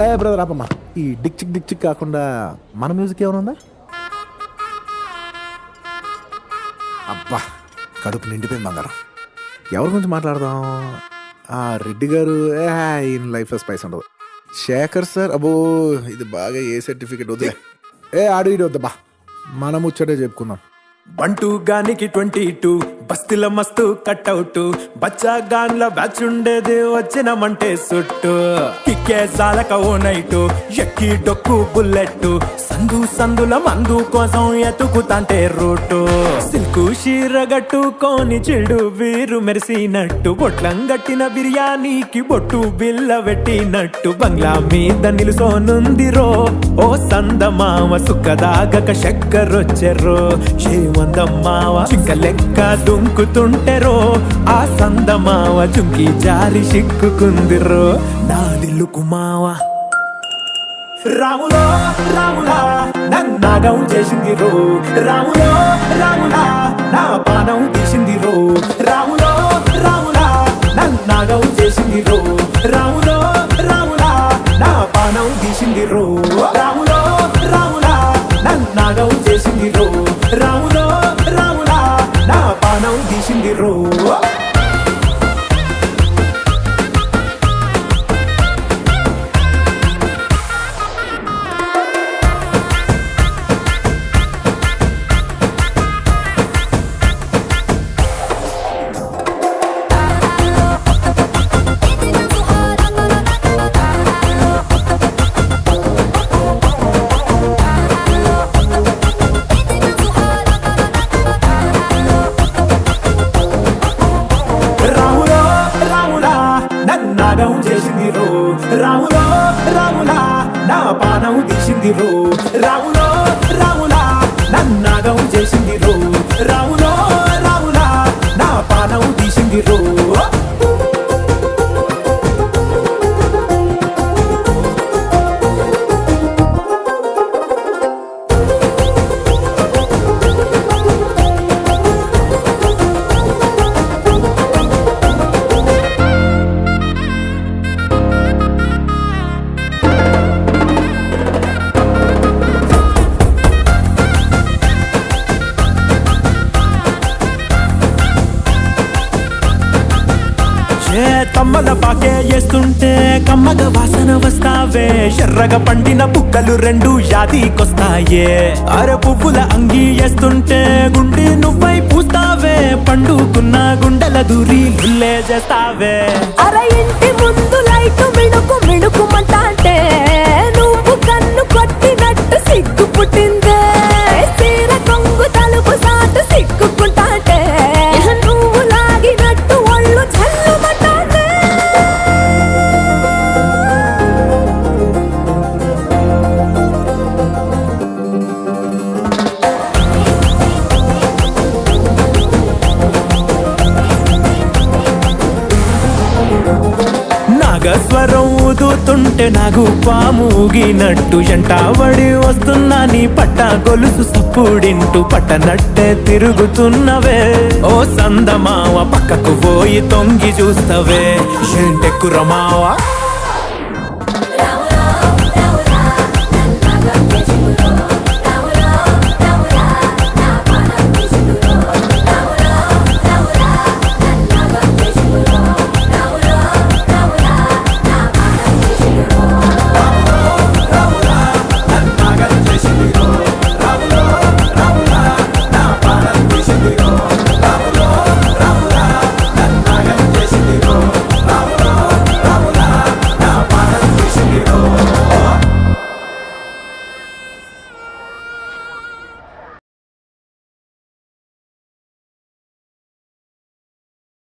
Brother ఆపమ్మా. ఈ Dick చిక్ కాకుండా మన మ్యూజిక్ ఏమైనా ఉందా? అబ్బా కడుపు నిండిపోయింది బంగారం. ఎవరి గురించి మాట్లాడదాం? రెడ్డి గారు ఈయన లైఫ్లో స్పైస్ ఉండదు. శేఖర్ సార్ అబ్బో ఇది బాగా ఏ సర్టిఫికేట్ వద్దులే. ఆడు ఇడు వద్దబ్బా, మనం ముచ్చటే చెప్పుకుందాం. బంటూ గానికి 22 బస్తిల మస్తు కట్అవుట్ బచ్చా గాన్ల బ్యాచ్ ఉండేది వచ్చినమంటే సుట్టు కిక్కే సాలక ఓ నైటు ఎక్కి డొక్కు బుల్లెట్ సందుల మందు కోసం ఎతుకుతాంటే రూటు సిల్కు షీరగట్టుకోని చెడు వీరు మెరిసినట్టు బొట్లం గట్టిన బిర్యానీకి బొట్టు బిల్ల పెట్టినట్టు బంగ్లా మీద నిలుసోనుందిరో ఓ సందమామ సుఖదాగక చక్కరొచ్చెరో మందమ్మావ చింక లెక్క దుంకుతుంటెరో ఆ సందమావ చుంకి జారి సిక్కుకుందిరో నాదిల్లుకు మావ రాములో రాములా నన్నాగం చేసిందిరో రాములో రాములా నా పానం తీసిందిరో రాములో రాములా నన్నాగం చేసిందిరో రాములో రాములా నా పానం తీసిందిరో రాములో రాములా నన్నాగం చేసిందిరో రాములో రాములా నా పానం తీసిందిరో రాములో రాములా నా పానం తీసిందిరో రాములో రాములా నన్నాగం చేసిందిరో రాములో రాములా నా పానం తీసిందిరో కమ్మల పాకే చేస్తుంటే కమ్మగ వాసన వస్తావే ఎర్రగ పండిన బుక్కలు రెండు యాదికొస్తాయే అరే పువ్వుల అంగి వేస్తుంటే గుండి నువ్వై పూస్తావే పండుకున్న గుండెల దూరి లుల్లే చేస్తావే అరే ఇంటి ముందు లైట్ మిణుకు మిణుకుమంటే నువ్వు కన్ను కొట్టినట్టు సిగ్గు పుట్టిందే సీర కొంగు తలుపు సాటు సిగ్గుకుంటాంటే నువ్వు లాగినట్టు ఒళ్ళు చల్లుమంటాంటే నాగస్వరం ఊదుతుంటే నాకు పాము ఊగినట్టు ఎంటావడి వస్తున్నా నీ పట్ట గొలుసు సప్పుడింటూ పట్టనట్టే తిరుగుతున్నవే ఓ సందమావ పక్కకు పోయి తొంగి చూస్తవే ఏంటెక్కురమావా